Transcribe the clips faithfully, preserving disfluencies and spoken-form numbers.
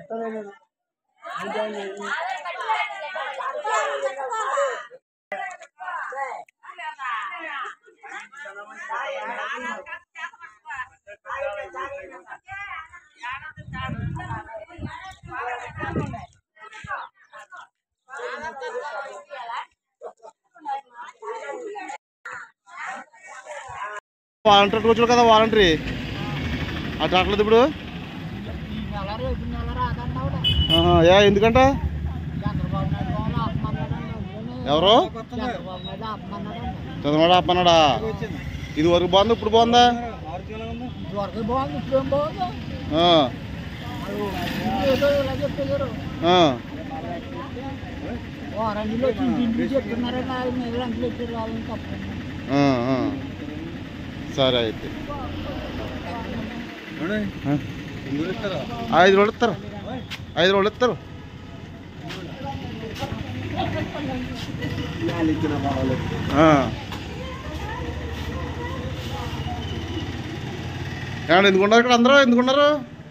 Volunteer కూర్చోడు కదా voluntary అటు రావట్లేదు ఇప్పుడు ఏ ఎందుకంట ఎవరు చంద్రబాబు ఆపన్నాడా ఇది వరకు బాగుంది ఇప్పుడు బాగుందా సరే అయితే ఐదు రోజులు ఇస్తారు ఐదు రోజులు ఇస్తారు ఏమన్నా ఎందుకున్నారు ఇక్కడ అందరూ ఎందుకున్నారు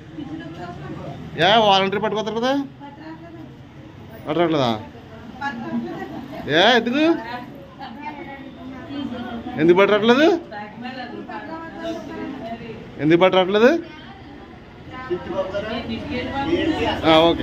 ఏ వాలంటీర్ పట్టుకోతారు కదా పట్టట్లేదా ఏ ఎందుకు ఎందుకు పట్టట్లేదు ఎందుకు పట్టట్లేదు ఓకే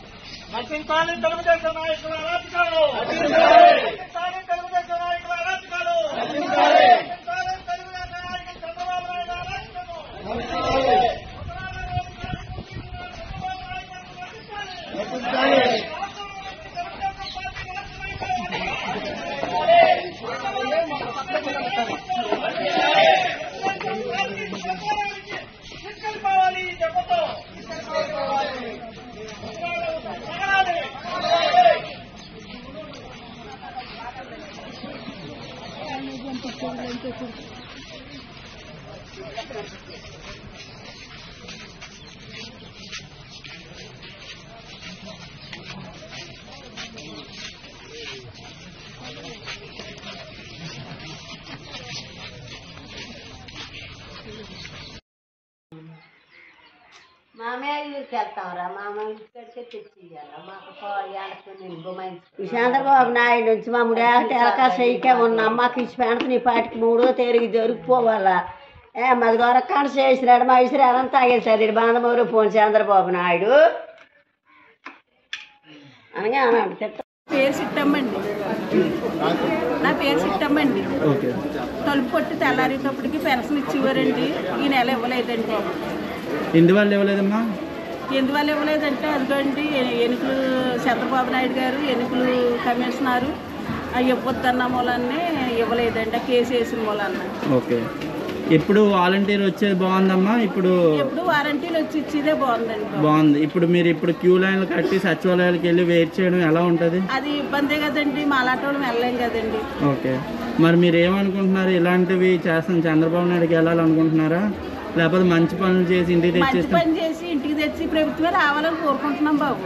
చంద్రబాబు నాయుడు నుంచి మమ్మల్ని ఎలకాశయ్యకే ఉన్నాం మాకు ఇచ్చి పెడతాను ఈ పాటికి మూడో తేరికి జరిగిపోవాలా ఏ మాది ద్వారా కండ చేసినాడు మా విసిరాలని తాగేసాడు ఇది బాంధమూరు పోను చంద్రబాబు నాయుడు అనగా అన్నాడు పేరు సిట్టమ్మండి నా పేరు సిట్టమ్మండి తలుపు కొట్టి తెల్లారేటప్పటికి పెన్షన్ ఇచ్చేవారండి ఈ నెల ఇవ్వలేదండి ఎందువల్ల ఇవ్వలేదమ్మా ఎందువల్ల ఇవ్వలేదంటే అదిగోండి ఎన్నికలు చంద్రబాబు నాయుడు గారు ఎన్నికలు కమిషనరు ఇవ్వద్దన్న మూలాన్ని ఇవ్వలేదండి ఆ కేసు వేసిన మూలాన్ని. ఓకే ఇప్పుడు వాలంటీర్ వచ్చేది బాగుందమ్మా ఇప్పుడు ఇప్పుడు వాలంటీర్లు వచ్చి ఇచ్చేదే బాగుందండి బాగుంది. ఇప్పుడు మీరు ఇప్పుడు క్యూ లైన్లు కట్టి సచివాలయాలకు వెళ్ళి వెయిట్ చేయడం ఎలా ఉంటుంది? అది ఇబ్బందే కదండి మాలాంటి వాళ్ళం వెళ్ళలేం కదండి. ఓకే మరి మీరు ఏమనుకుంటున్నారు? ఇలాంటివి చేస్తాం చంద్రబాబు నాయుడుకి వెళ్ళాలనుకుంటున్నారా లేకపోతే మంచి పనులు చేసి ఇంటికి తెచ్చి పని చేసి ఇంటికి తెచ్చి ప్రభుత్వమే రావాలని కోరుకుంటున్నాం బాబు.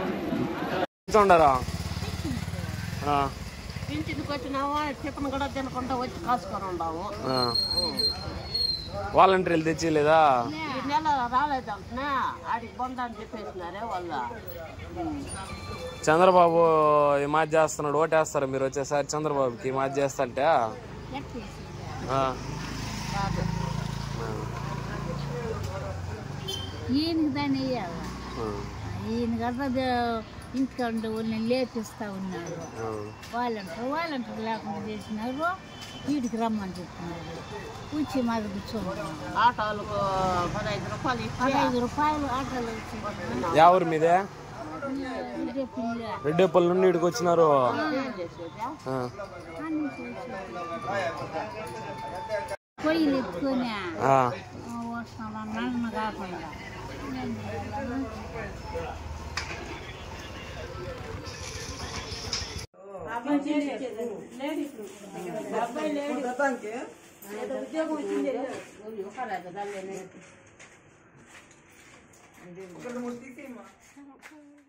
ఇంటికి వచ్చినావా టిఫిన్ కూడా తినకుండా వచ్చి కాసుకొని ఉన్నాము. వాలంటీర్లు తెచ్చి లేదా ఈ నెల రాలేదంటున్నా ఆడికి బొందని చెప్పేసినారే వాళ్ళ. చంద్రబాబు ఈ మాది చేస్తున్నాడు ఓటేస్తారు మీరు వచ్చేసారి చంద్రబాబుకి ఈ మాది చేస్తాంటే ఈయనకి దాన్ని వేయాలి ఈయన కదా ఇంటికంటే నేను లేపిస్తా ఉన్నాడు వాలంటీర్ వాలంటీర్ లేకుండా చేసినారు వీటికి రమ్మని చెప్తున్నారు కూర్చి మాది కూర్చోండి ఆటోలకు పదహైదు రూపాయలు పదహైదు రూపాయలు ఆటోలు ఎవరు మీదే రెడ్డేపల్లి నుండి ఇక్కడికి వచ్చినారు. పొయ్యిలు ఎత్తుకొని నన్ను కాకుండా ఉద్యోగం వచ్చింది